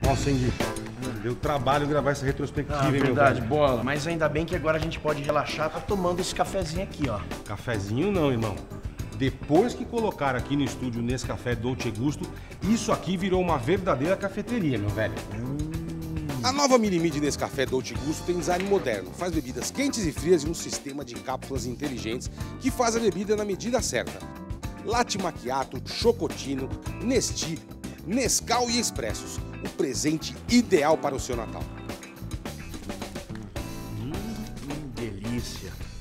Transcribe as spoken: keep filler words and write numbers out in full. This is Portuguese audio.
Nossa, Andy, deu trabalho gravar essa retrospectiva, Ah, hein, verdade, meu velho? bola. Mas ainda bem que agora a gente pode relaxar, tá tomando esse cafezinho aqui, ó. Cafezinho não, irmão. Depois que colocaram aqui no estúdio nesse café Dolce Gusto, isso aqui virou uma verdadeira cafeteria, meu velho. A nova Mini Midi nesse café Dolce Gusto tem design moderno, faz bebidas quentes e frias e um sistema de cápsulas inteligentes que faz a bebida na medida certa. Latte Macchiato, Chocotino, Nesti, Nescau e Expressos. O presente ideal para o seu Natal. Hum, que delícia.